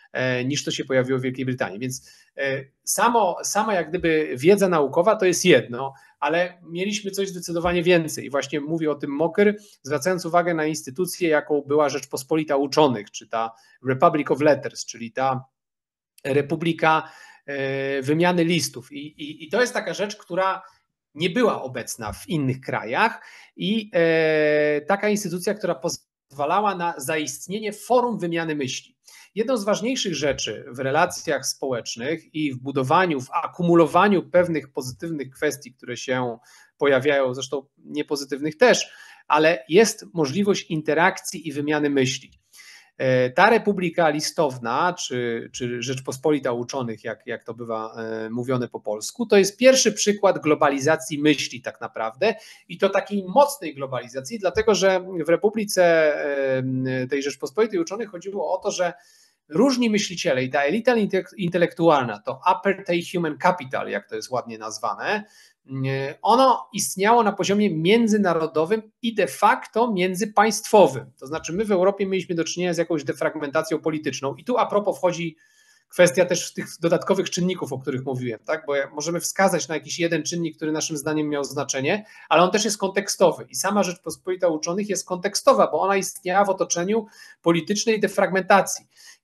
niż to się pojawiło w Wielkiej Brytanii. Więc sama jak gdyby wiedza naukowa to jest jedno, ale mieliśmy coś zdecydowanie więcej. I właśnie mówię o tym Mocker, zwracając uwagę na instytucję, jaką była Rzeczpospolita Uczonych, czy ta Republic of Letters, czyli ta Republika Wymiany Listów. I to jest taka rzecz, która nie była obecna w innych krajach i taka instytucja, która pozwalała na zaistnienie forum wymiany myśli. Jedną z ważniejszych rzeczy w relacjach społecznych i w budowaniu, w akumulowaniu pewnych pozytywnych kwestii, które się pojawiają, zresztą niepozytywnych też, ale jest możliwość interakcji i wymiany myśli. Ta Republika Listowna, czy Rzeczpospolita Uczonych, jak to bywa mówione po polsku, to jest pierwszy przykład globalizacji myśli tak naprawdę i to takiej mocnej globalizacji, dlatego że w Republice tej Rzeczpospolitej Uczonych chodziło o to, że różni myśliciele i ta elita intelektualna, to upper tier human capital, jak to jest ładnie nazwane, ono istniało na poziomie międzynarodowym i de facto międzypaństwowym. To znaczy my w Europie mieliśmy do czynienia z jakąś defragmentacją polityczną i tu a propos wchodzi kwestia też tych dodatkowych czynników, o których mówiłem, tak? Bo możemy wskazać na jakiś jeden czynnik, który naszym zdaniem miał znaczenie, ale on też jest kontekstowy i sama Rzeczpospolita Uczonych jest kontekstowa, bo ona istniała w otoczeniu politycznej defragmentacji.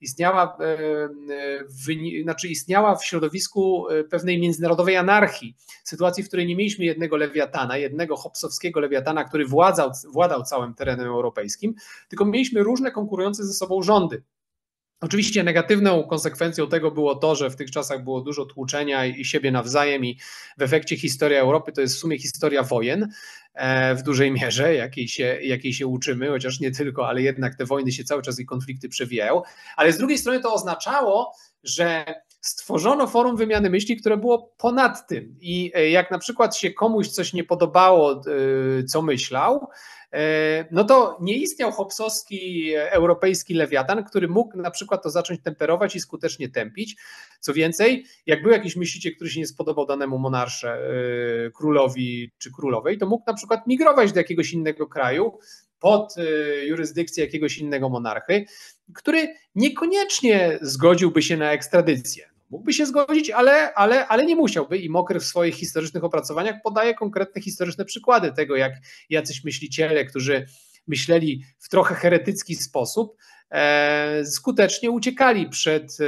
Istniała w środowisku pewnej międzynarodowej anarchii, sytuacji, w której nie mieliśmy jednego lewiatana, jednego hobbesowskiego lewiatana, który władał całym terenem europejskim, tylko mieliśmy różne konkurujące ze sobą rządy. Oczywiście negatywną konsekwencją tego było to, że w tych czasach było dużo tłuczenia i siebie nawzajem i w efekcie historia Europy to jest w sumie historia wojen w dużej mierze, jakiej się uczymy, chociaż nie tylko, ale jednak te wojny się cały czas i konflikty przewijają. Ale z drugiej strony to oznaczało, że stworzono forum wymiany myśli, które było ponad tym i jak na przykład się komuś coś nie podobało, co myślał, no to nie istniał hobbesowski europejski lewiatan, który mógł na przykład to zacząć temperować i skutecznie tępić. Co więcej, jak był jakiś myśliciel, który się nie spodobał danemu monarsze, królowi czy królowej, to mógł na przykład migrować do jakiegoś innego kraju pod jurysdykcję jakiegoś innego monarchy, który niekoniecznie zgodziłby się na ekstradycję. Mógłby się zgodzić, ale nie musiałby i Mocker w swoich historycznych opracowaniach podaje konkretne historyczne przykłady tego, jak jacyś myśliciele, którzy myśleli w trochę heretycki sposób, skutecznie uciekali przed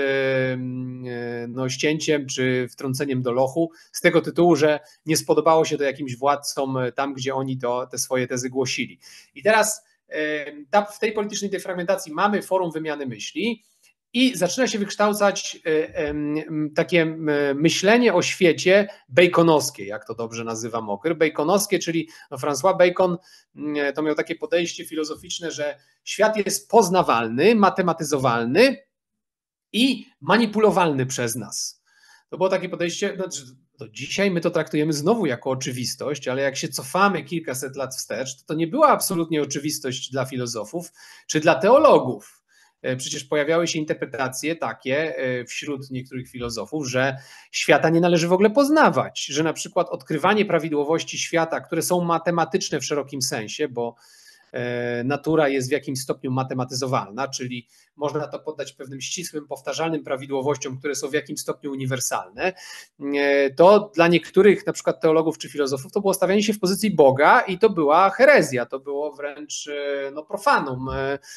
ścięciem czy wtrąceniem do lochu z tego tytułu, że nie spodobało się to jakimś władcom tam, gdzie oni te swoje tezy głosili. I teraz w tej politycznej defragmentacji mamy forum wymiany myśli, i zaczyna się wykształcać takie myślenie o świecie baconowskie, jak to dobrze nazywa Mocker. Baconowskie, czyli François Bacon to miał takie podejście filozoficzne, że świat jest poznawalny, matematyzowalny i manipulowalny przez nas. To było takie podejście, dzisiaj my to traktujemy znowu jako oczywistość, ale jak się cofamy kilkaset lat wstecz, to nie była absolutnie oczywistość dla filozofów czy dla teologów. Przecież pojawiały się interpretacje takie wśród niektórych filozofów, że świata nie należy w ogóle poznawać, że na przykład odkrywanie prawidłowości świata, które są matematyczne w szerokim sensie, bo natura jest w jakimś stopniu matematyzowalna, czyli można to poddać pewnym ścisłym, powtarzalnym prawidłowościom, które są w jakimś stopniu uniwersalne, to dla niektórych na przykład teologów czy filozofów to było stawianie się w pozycji Boga i to była herezja, to było wręcz profanum,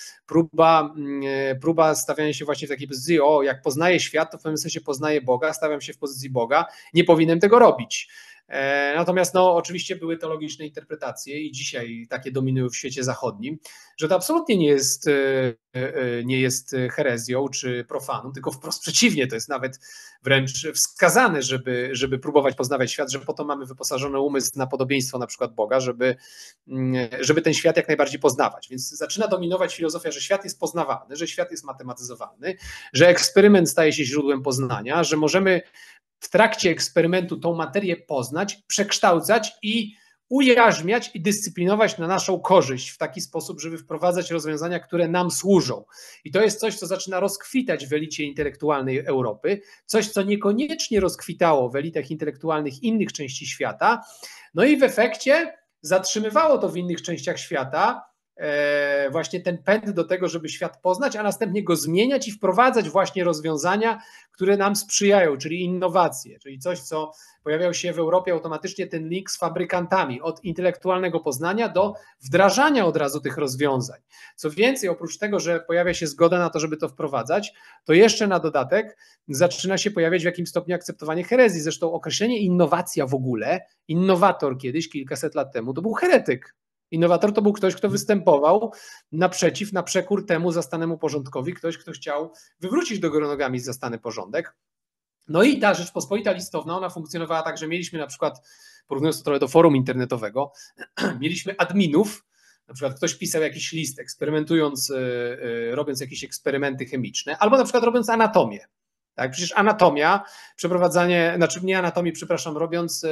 próba stawiania się właśnie w takiej pozycji, jak poznaję świat, to w pewnym sensie poznaję Boga, stawiam się w pozycji Boga, nie powinienem tego robić. Natomiast oczywiście były teologiczne interpretacje i dzisiaj takie dominują w świecie zachodnim, że to absolutnie nie jest herezją czy profanum, tylko wprost przeciwnie, to jest nawet wręcz wskazane, żeby próbować poznawać świat, że po to mamy wyposażony umysł na podobieństwo na przykład Boga, żeby ten świat jak najbardziej poznawać. Więc zaczyna dominować filozofia, że świat jest poznawalny, że świat jest matematyzowalny, że eksperyment staje się źródłem poznania, że możemy w trakcie eksperymentu tą materię poznać, przekształcać i ujarzmiać i dyscyplinować na naszą korzyść w taki sposób, żeby wprowadzać rozwiązania, które nam służą. I to jest coś, co zaczyna rozkwitać w elicie intelektualnej Europy, coś, co niekoniecznie rozkwitało w elitach intelektualnych innych części świata, no i w efekcie zatrzymywało to w innych częściach świata właśnie ten pęd do tego, żeby świat poznać, a następnie go zmieniać i wprowadzać właśnie rozwiązania, które nam sprzyjają, czyli innowacje, czyli coś, co pojawiał się w Europie automatycznie ten link z fabrykantami, od intelektualnego poznania do wdrażania od razu tych rozwiązań. Co więcej, oprócz tego, że pojawia się zgoda na to, żeby to wprowadzać, to jeszcze na dodatek zaczyna się pojawiać w jakimś stopniu akceptowanie herezji. Zresztą określenie innowacja w ogóle, innowator kiedyś, kilkaset lat temu, to był heretyk. Innowator to był ktoś, kto występował naprzeciw, na przekór temu zastanemu porządkowi, ktoś, kto chciał wywrócić do góry nogami zastany porządek. No i ta Rzeczpospolita Listowna, ona funkcjonowała tak, że mieliśmy na przykład, porównując to trochę do forum internetowego, mieliśmy adminów, na przykład ktoś pisał jakiś list, eksperymentując, robiąc jakieś eksperymenty chemiczne, albo na przykład robiąc anatomię. Tak, przecież anatomia, przeprowadzanie, znaczy nie anatomii, przepraszam, robiąc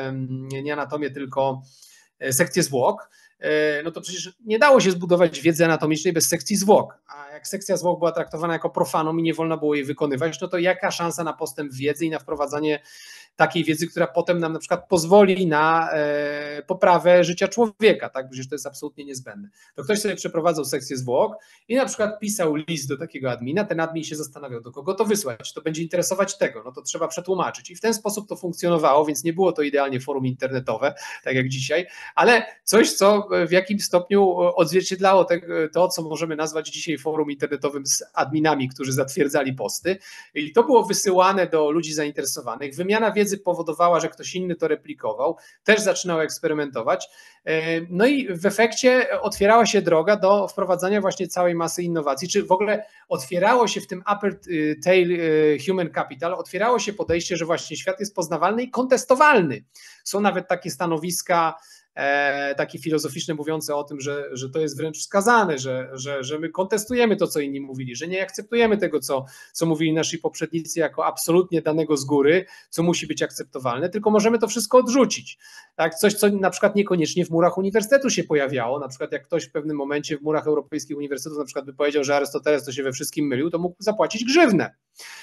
nie anatomię, tylko sekcję zwłok, no to przecież nie dało się zbudować wiedzy anatomicznej bez sekcji zwłok. A jak sekcja zwłok była traktowana jako profanum i nie wolno było jej wykonywać, no to jaka szansa na postęp wiedzy i na wprowadzanie takiej wiedzy, która potem nam na przykład pozwoli na poprawę życia człowieka, tak? Przecież to jest absolutnie niezbędne. To ktoś sobie przeprowadzał sekcję zwłok i na przykład pisał list do takiego admina, ten admin się zastanawiał, do kogo to wysłać, to będzie interesować tego, no to trzeba przetłumaczyć. I w ten sposób to funkcjonowało, więc nie było to idealnie forum internetowe, tak jak dzisiaj, ale coś, co w jakimś stopniu odzwierciedlało to, co możemy nazwać dzisiaj forum internetowym z adminami, którzy zatwierdzali posty. I to było wysyłane do ludzi zainteresowanych. Wymiana wiedzy powodowała, że ktoś inny to replikował, też zaczynał eksperymentować. No i w efekcie otwierała się droga do wprowadzania właśnie całej masy innowacji, czy w ogóle otwierało się w tym upper tail human capital, otwierało się podejście, że właśnie świat jest poznawalny i kontestowalny. Są nawet takie stanowiska, takie filozoficzne, mówiące o tym, że to jest wręcz wskazane, że my kontestujemy to, co inni mówili, że nie akceptujemy tego, co mówili nasi poprzednicy jako absolutnie danego z góry, co musi być akceptowalne, tylko możemy to wszystko odrzucić. Tak? Coś, co na przykład niekoniecznie w murach uniwersytetu się pojawiało, na przykład jak ktoś w pewnym momencie w murach europejskich uniwersytetów na przykład by powiedział, że Arystoteles to się we wszystkim mylił, to mógł zapłacić grzywnę.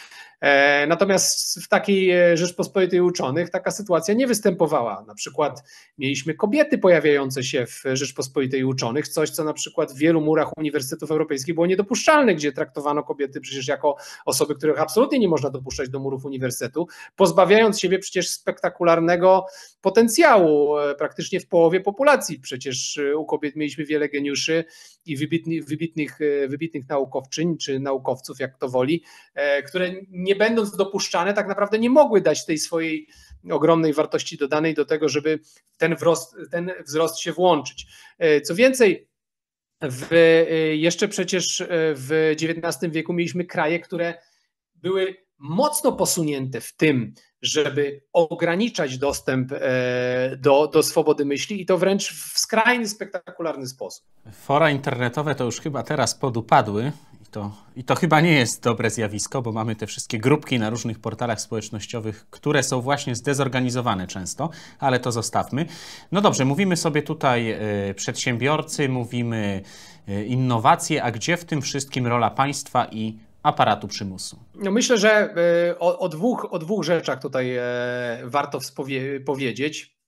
Natomiast w takiej Rzeczpospolitej uczonych taka sytuacja nie występowała. Na przykład mieliśmy kobiety pojawiające się w Rzeczpospolitej uczonych, coś co na przykład w wielu murach uniwersytetów europejskich było niedopuszczalne, gdzie traktowano kobiety przecież jako osoby, których absolutnie nie można dopuszczać do murów uniwersytetu, pozbawiając siebie przecież spektakularnego potencjału praktycznie w połowie populacji. Przecież u kobiet mieliśmy wiele geniuszy i wybitnych naukowczyń czy naukowców, jak to woli, które nie będąc dopuszczane, tak naprawdę nie mogły dać tej swojej ogromnej wartości dodanej do tego, żeby ten wzrost się włączyć. Co więcej, jeszcze przecież w XIX wieku mieliśmy kraje, które były mocno posunięte w tym, żeby ograniczać dostęp do swobody myśli i to wręcz w skrajny, spektakularny sposób. Fora internetowe to już chyba teraz podupadły i to chyba nie jest dobre zjawisko, bo mamy te wszystkie grupki na różnych portalach społecznościowych, które są właśnie zdezorganizowane często, ale to zostawmy. No dobrze, mówimy sobie tutaj przedsiębiorcy, mówimy innowacje, a gdzie w tym wszystkim rola państwa i aparatu przymusu? No myślę, że o dwóch rzeczach tutaj warto powiedzieć,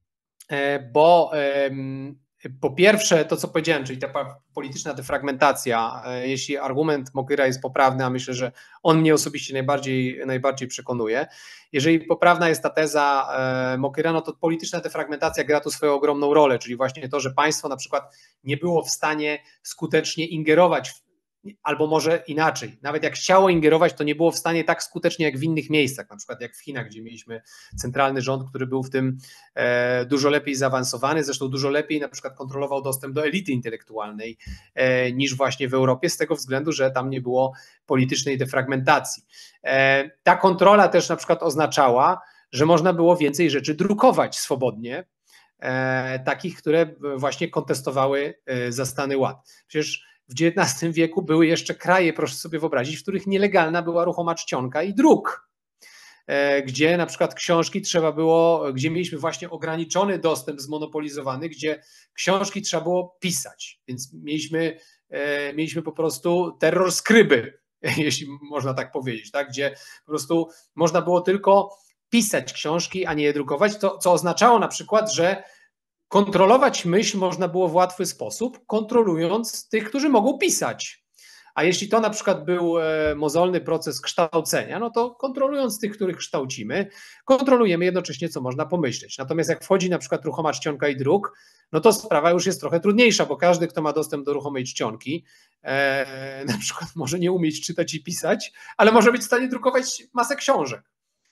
bo po pierwsze to, co powiedziałem, czyli ta polityczna defragmentacja, jeśli argument Mokyra jest poprawny, a myślę, że on mnie osobiście najbardziej przekonuje, jeżeli poprawna jest ta teza Mokyra, no to polityczna defragmentacja gra tu swoją ogromną rolę, czyli właśnie to, że państwo na przykład nie było w stanie skutecznie ingerować albo może inaczej, nawet jak chciało ingerować, to nie było w stanie tak skutecznie jak w innych miejscach, na przykład jak w Chinach, gdzie mieliśmy centralny rząd, który był w tym dużo lepiej zaawansowany, zresztą dużo lepiej na przykład kontrolował dostęp do elity intelektualnej niż właśnie w Europie, z tego względu, że tam nie było politycznej defragmentacji. Ta kontrola też na przykład oznaczała, że można było więcej rzeczy drukować swobodnie, takich, które właśnie kontestowały zastany ład. Przecież w XIX wieku były jeszcze kraje, proszę sobie wyobrazić, w których nielegalna była ruchoma czcionka i druk, gdzie na przykład książki trzeba było, gdzie mieliśmy właśnie ograniczony dostęp zmonopolizowany, gdzie książki trzeba było pisać, więc mieliśmy po prostu terror skryby, jeśli można tak powiedzieć, tak? Gdzie po prostu można było tylko pisać książki, a nie je drukować, co oznaczało na przykład, że kontrolować myśl można było w łatwy sposób, kontrolując tych, którzy mogą pisać. A jeśli to na przykład był mozolny proces kształcenia, no to kontrolując tych, których kształcimy, kontrolujemy jednocześnie, co można pomyśleć. Natomiast jak wchodzi na przykład ruchoma czcionka i druk, no to sprawa już jest trochę trudniejsza, bo każdy, kto ma dostęp do ruchomej czcionki, na przykład może nie umieć czytać i pisać, ale może być w stanie drukować masę książek.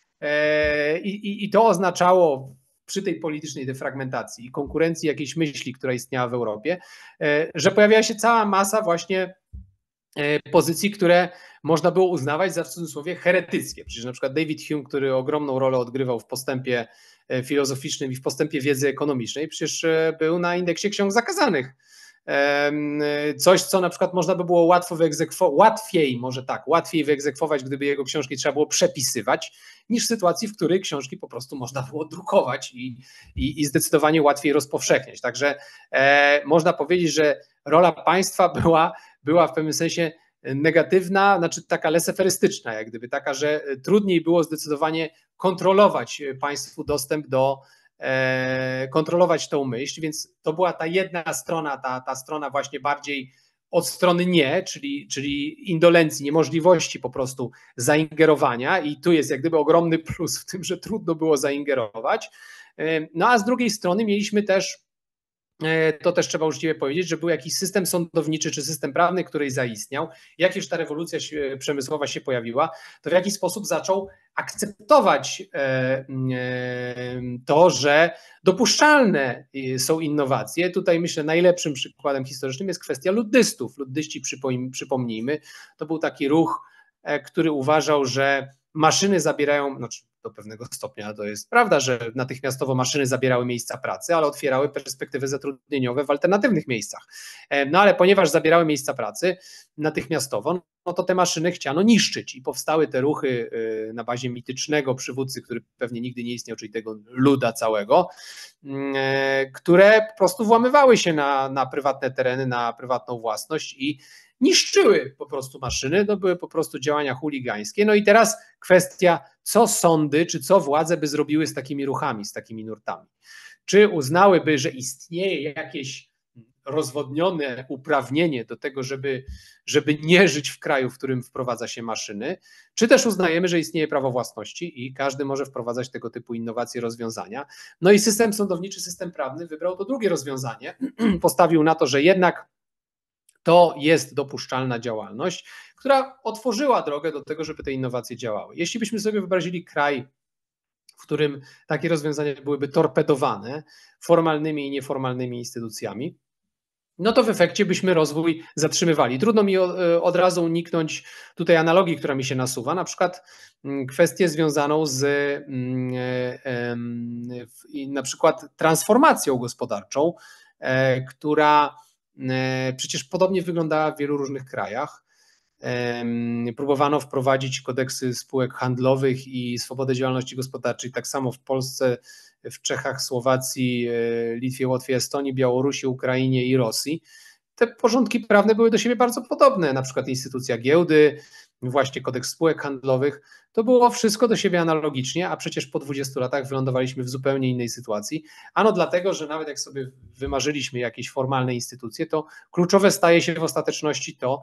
I to oznaczało przy tej politycznej defragmentacji i konkurencji jakiejś myśli, która istniała w Europie, że pojawiała się cała masa właśnie pozycji, które można było uznawać za w cudzysłowie heretyckie. Przecież na przykład David Hume, który ogromną rolę odgrywał w postępie filozoficznym i w postępie wiedzy ekonomicznej, przecież był na indeksie ksiąg zakazanych. Coś, co na przykład można by było łatwiej wyegzekwować, gdyby jego książki trzeba było przepisywać, niż w sytuacji, w której książki po prostu można było drukować i zdecydowanie łatwiej rozpowszechniać. Także można powiedzieć, że rola państwa była w pewnym sensie negatywna, znaczy taka leseferystyczna, jak gdyby taka, że trudniej było zdecydowanie kontrolować państwu dostęp kontrolować tą myśl, więc to była ta jedna strona, ta strona właśnie bardziej od strony nie, czyli indolencji, niemożliwości po prostu zaingerowania i tu jest jak gdyby ogromny plus w tym, że trudno było zaingerować. No a z drugiej strony mieliśmy też, to też trzeba uczciwie powiedzieć, że był jakiś system sądowniczy czy system prawny, który zaistniał, jak już ta rewolucja przemysłowa się pojawiła, to w jakiś sposób zaczął akceptować to, że dopuszczalne są innowacje. Tutaj myślę najlepszym przykładem historycznym jest kwestia luddystów. Luddyści, przypomnijmy, to był taki ruch, który uważał, że maszyny zabierają, znaczy do pewnego stopnia to jest prawda, że natychmiastowo maszyny zabierały miejsca pracy, ale otwierały perspektywy zatrudnieniowe w alternatywnych miejscach. No ale ponieważ zabierały miejsca pracy natychmiastowo, no to te maszyny chciano niszczyć i powstały te ruchy na bazie mitycznego przywódcy, który pewnie nigdy nie istniał, czyli tego luda całego, które po prostu włamywały się na prywatne tereny, na prywatną własność i niszczyły po prostu maszyny, to były po prostu działania chuligańskie. No i teraz kwestia, co sądy, czy co władze by zrobiły z takimi ruchami, z takimi nurtami. Czy uznałyby, że istnieje jakieś rozwodnione uprawnienie do tego, żeby nie żyć w kraju, w którym wprowadza się maszyny, czy też uznajemy, że istnieje prawo własności i każdy może wprowadzać tego typu innowacje, rozwiązania. No i system sądowniczy, system prawny wybrał to drugie rozwiązanie, postawił na to, że jednak to jest dopuszczalna działalność, która otworzyła drogę do tego, żeby te innowacje działały. Jeśli byśmy sobie wyobrazili kraj, w którym takie rozwiązania byłyby torpedowane formalnymi i nieformalnymi instytucjami, no to w efekcie byśmy rozwój zatrzymywali. Trudno mi od razu uniknąć tutaj analogii, która mi się nasuwa, na przykład kwestię związaną z na przykład transformacją gospodarczą, która przecież podobnie wyglądała w wielu różnych krajach. Próbowano wprowadzić kodeksy spółek handlowych i swobodę działalności gospodarczej, tak samo w Polsce, w Czechach, Słowacji, Litwie, Łotwie, Estonii, Białorusi, Ukrainie i Rosji. Te porządki prawne były do siebie bardzo podobne, na przykład instytucja giełdy, właśnie kodeks spółek handlowych, to było wszystko do siebie analogicznie, a przecież po 20 latach wylądowaliśmy w zupełnie innej sytuacji. Ano dlatego, że nawet jak sobie wymarzyliśmy jakieś formalne instytucje, to kluczowe staje się w ostateczności to,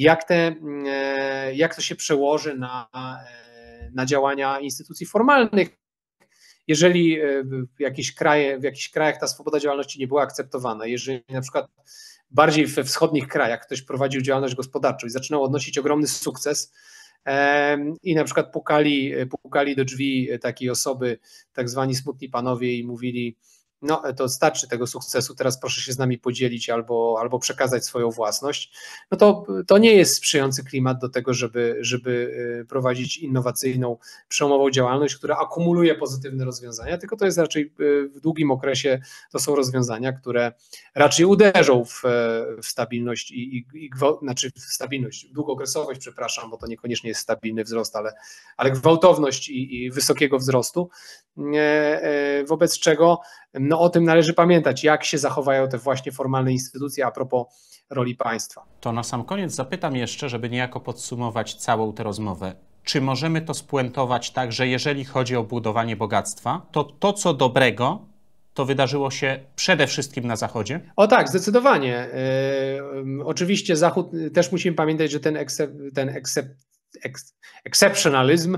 jak to się przełoży na działania instytucji formalnych. Jeżeli w jakichś krajach ta swoboda działalności nie była akceptowana, jeżeli na przykład bardziej we wschodnich krajach ktoś prowadził działalność gospodarczą i zaczynał odnosić ogromny sukces i na przykład pukali do drzwi takiej osoby, tak zwani smutni panowie i mówili, no to starczy tego sukcesu, teraz proszę się z nami podzielić albo przekazać swoją własność, no to nie jest sprzyjający klimat do tego, żeby prowadzić innowacyjną, przełomową działalność, która akumuluje pozytywne rozwiązania, tylko to jest raczej w długim okresie, to są rozwiązania, które raczej uderzą w stabilność znaczy w stabilność, długookresowość, przepraszam, bo to niekoniecznie jest stabilny wzrost, ale gwałtowność i wysokiego wzrostu, wobec czego no o tym należy pamiętać, jak się zachowają te właśnie formalne instytucje a propos roli państwa. To na sam koniec zapytam jeszcze, żeby niejako podsumować całą tę rozmowę. Czy możemy to spuentować tak, że jeżeli chodzi o budowanie bogactwa, to co dobrego to wydarzyło się przede wszystkim na Zachodzie? O tak, zdecydowanie. Oczywiście Zachód, też musimy pamiętać, że ten exceptionalizm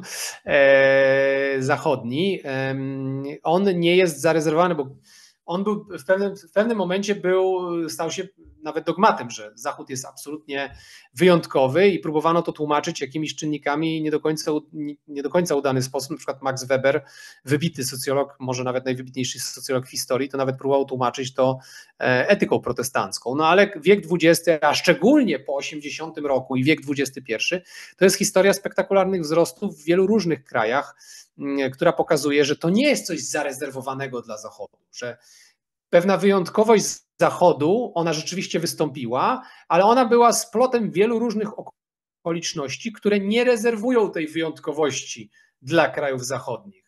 zachodni, on nie jest zarezerwowany, bo on był w pewnym momencie stał się nawet dogmatem, że Zachód jest absolutnie wyjątkowy i próbowano to tłumaczyć jakimiś czynnikami nie do końca udany sposób. Na przykład Max Weber, wybitny socjolog, może nawet najwybitniejszy socjolog w historii, to nawet próbował tłumaczyć to etyką protestancką. No ale wiek XX, a szczególnie po 80 roku i wiek XXI, to jest historia spektakularnych wzrostów w wielu różnych krajach, która pokazuje, że to nie jest coś zarezerwowanego dla Zachodu, że pewna wyjątkowość Zachodu, ona rzeczywiście wystąpiła, ale ona była splotem wielu różnych okoliczności, które nie rezerwują tej wyjątkowości dla krajów zachodnich,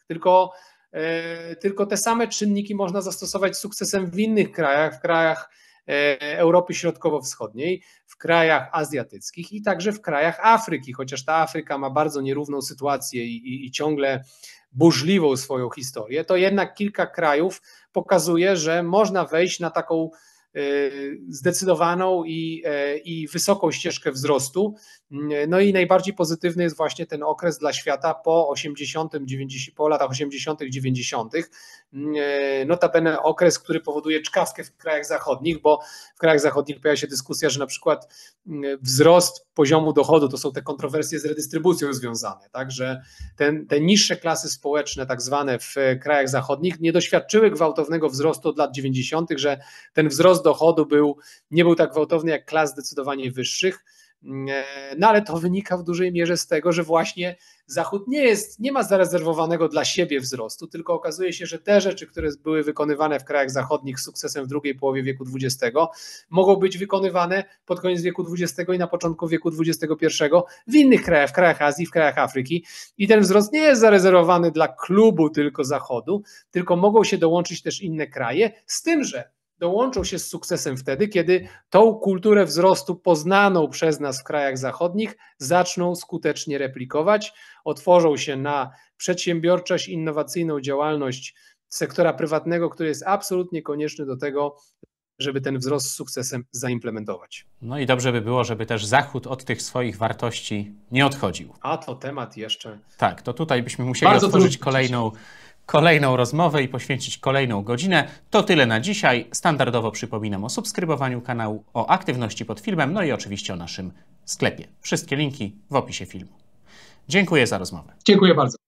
tylko te same czynniki można zastosować z sukcesem w innych krajach, w krajach Europy Środkowo-Wschodniej, w krajach azjatyckich i także w krajach Afryki, chociaż ta Afryka ma bardzo nierówną sytuację i ciągle burzliwą swoją historię, to jednak kilka krajów pokazuje, że można wejść na taką zdecydowaną i wysoką ścieżkę wzrostu. No i najbardziej pozytywny jest właśnie ten okres dla świata po latach 80., 90. Notabene okres, który powoduje czkawkę w krajach zachodnich, bo w krajach zachodnich pojawia się dyskusja, że na przykład wzrost poziomu dochodu to są te kontrowersje z redystrybucją związane, tak, że te niższe klasy społeczne tak zwane w krajach zachodnich nie doświadczyły gwałtownego wzrostu od lat 90., że ten wzrost dochodu nie był tak gwałtowny jak klas zdecydowanie wyższych. No ale to wynika w dużej mierze z tego, że właśnie Zachód nie ma zarezerwowanego dla siebie wzrostu, tylko okazuje się, że te rzeczy, które były wykonywane w krajach zachodnich z sukcesem w drugiej połowie wieku XX, mogą być wykonywane pod koniec wieku XX i na początku wieku XXI w innych krajach, w krajach Azji, w krajach Afryki. I ten wzrost nie jest zarezerwowany dla klubu tylko Zachodu, tylko mogą się dołączyć też inne kraje, z tym, że dołączą się z sukcesem wtedy, kiedy tą kulturę wzrostu poznaną przez nas w krajach zachodnich zaczną skutecznie replikować, otworzą się na przedsiębiorczość, innowacyjną działalność sektora prywatnego, który jest absolutnie konieczny do tego, żeby ten wzrost z sukcesem zaimplementować. No i dobrze by było, żeby też Zachód od tych swoich wartości nie odchodził. A to temat jeszcze. Tak, to tutaj byśmy musieli otworzyć kolejną rozmowę i poświęcić kolejną godzinę. To tyle na dzisiaj. Standardowo przypominam o subskrybowaniu kanału, o aktywności pod filmem, no i oczywiście o naszym sklepie. Wszystkie linki w opisie filmu. Dziękuję za rozmowę. Dziękuję bardzo.